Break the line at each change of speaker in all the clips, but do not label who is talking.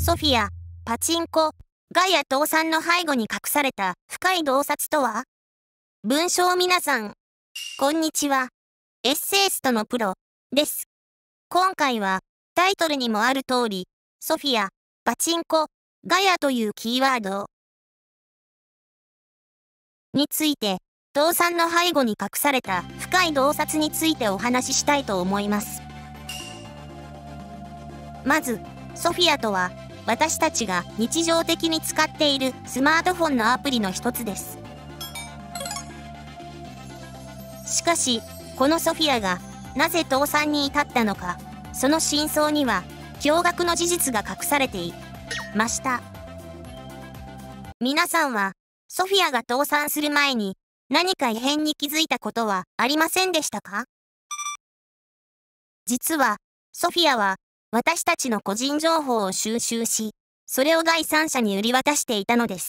ソフィア、パチンコ、ガヤ倒産の背後に隠された深い洞察とは？文章皆さん、こんにちは。エッセイストのプロです。今回はタイトルにもある通り、ソフィア、パチンコ、ガヤというキーワードについて、倒産の背後に隠された深い洞察についてお話ししたいと思います。まず、ソフィアとは、私たちが日常的に使っているスマートフォンのアプリの一つです。しかし、このソフィアがなぜ倒産に至ったのか、その真相には驚愕の事実が隠されていました。皆さんは、ソフィアが倒産する前に何か異変に気づいたことはありませんでしたか？実は、ソフィアは私たちの個人情報を収集し、それを第三者に売り渡していたのです。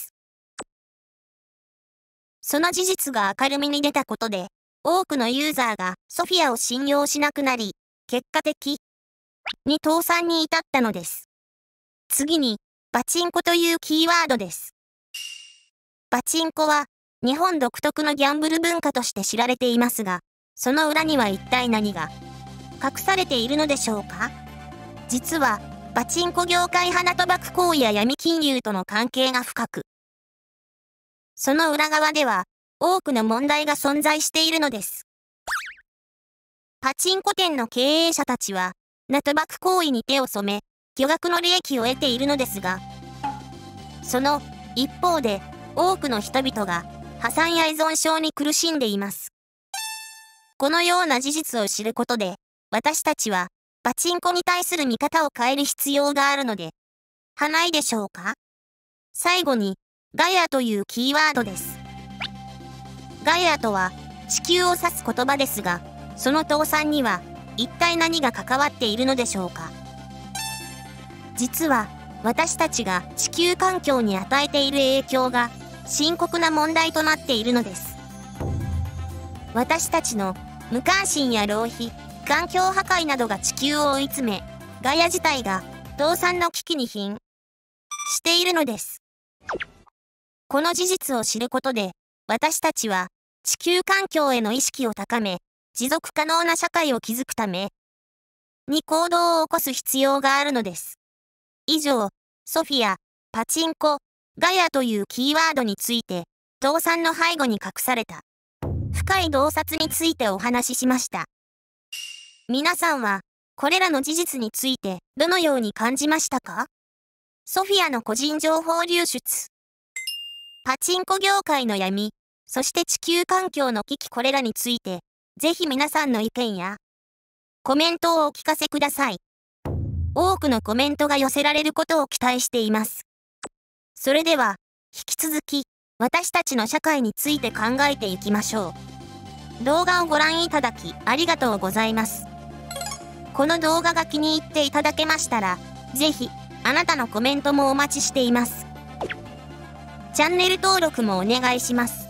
その事実が明るみに出たことで、多くのユーザーがソフィアを信用しなくなり、結果的に倒産に至ったのです。次に、パチンコというキーワードです。パチンコは、日本独特のギャンブル文化として知られていますが、その裏には一体何が隠されているのでしょうか？実は、パチンコ業界花賭博行為や闇金融との関係が深く、その裏側では、多くの問題が存在しているのです。パチンコ店の経営者たちは、賭博行為に手を染め、巨額の利益を得ているのですが、その一方で、多くの人々が破産や依存症に苦しんでいます。このような事実を知ることで、私たちは、パチンコに対する見方を変える必要があるので、はないでしょうか？最後に、ガヤというキーワードです。ガヤとは、地球を指す言葉ですが、その倒産には、一体何が関わっているのでしょうか？実は、私たちが地球環境に与えている影響が、深刻な問題となっているのです。私たちの無関心や浪費、環境破壊などが地球を追い詰め、ガヤ自体が倒産の危機に瀕しているのです。この事実を知ることで、私たちは地球環境への意識を高め、持続可能な社会を築くために行動を起こす必要があるのです。以上、ソフィア、パチンコ、ガヤというキーワードについて、倒産の背後に隠された深い洞察についてお話ししました。皆さんは、これらの事実についてどのように感じましたか？ソフィアの個人情報流出、パチンコ業界の闇、そして地球環境の危機、これらについて、ぜひ皆さんの意見やコメントをお聞かせください。多くのコメントが寄せられることを期待しています。それでは、引き続き、私たちの社会について考えていきましょう。動画をご覧いただきありがとうございます。この動画が気に入っていただけましたら、ぜひ、あなたのコメントもお待ちしています。チャンネル登録もお願いします。